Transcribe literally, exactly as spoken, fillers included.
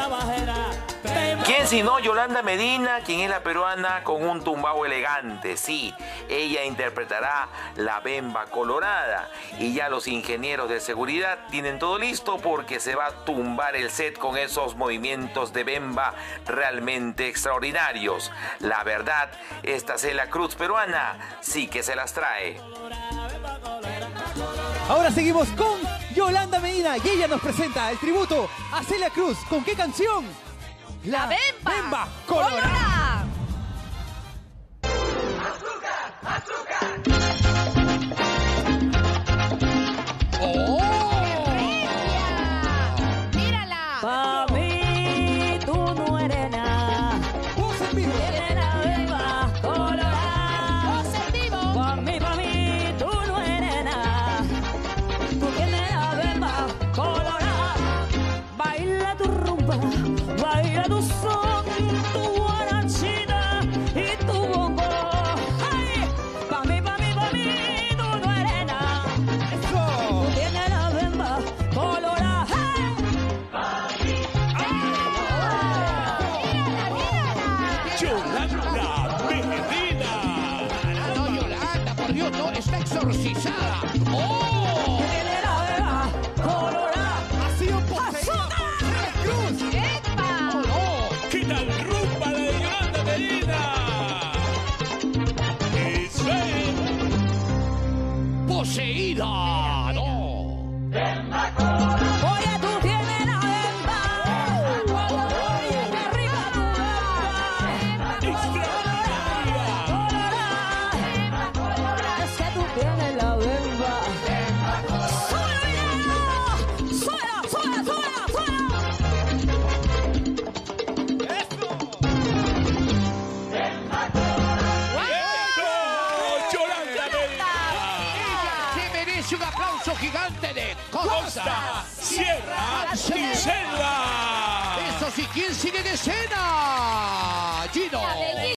¿Quién sino Yolanda Medina, quien es la peruana con un tumbao elegante? Sí, ella interpretará La Bemba Colorada. Y ya los ingenieros de seguridad tienen todo listo porque se va a tumbar el set con esos movimientos de bemba realmente extraordinarios. La verdad, esta Celia Cruz peruana sí que se las trae. Ahora seguimos con Yolanda Medina y ella nos presenta el tributo a Celia Cruz. ¿Con qué canción? La Bemba, Bemba Colorada. Colorada. ¡Azúcar! ¡Azúcar! ¡Oh! ¡Mírala! Pa' mí tú no eres nada. Voz en vivo. Tienes la bemba colorada. ¡Voz en vivo! Pa' mí, pa' mí tú no eres nada. Tú tienes la bemba colorada. Baila tu rumba, baila tu son, tu guarachita y tu bongo. Ay, pa' mí, pa' mí, pa' mí tú no eres nada. Eso. Tú tienes la bemba colorada. Yolanda Medina. No, Yolanda, por Dios, no, está exorcizada. ¡Oh! Tiene la bemba colorada. Ha sido poseída por Celia Cruz. ¡Epa! ¡Oh, no! ¿Qué tal rumba la de Yolanda Medina? Eso es. ¡Poseída! ¡No! Oye, tú tienes la bemba. Oye, qué rica tu bemba. Extraordinaria. Colorada. Es que tú tienes la bemba. ¡Súbelo, suena, suena, suena, suena! ¡Eso! Yolanda Medina. Se merece un aplauso gigante de Costa, Costa. Sierra y Selva. Eso sí, ¿quién sigue en escena? Gino. La bellísima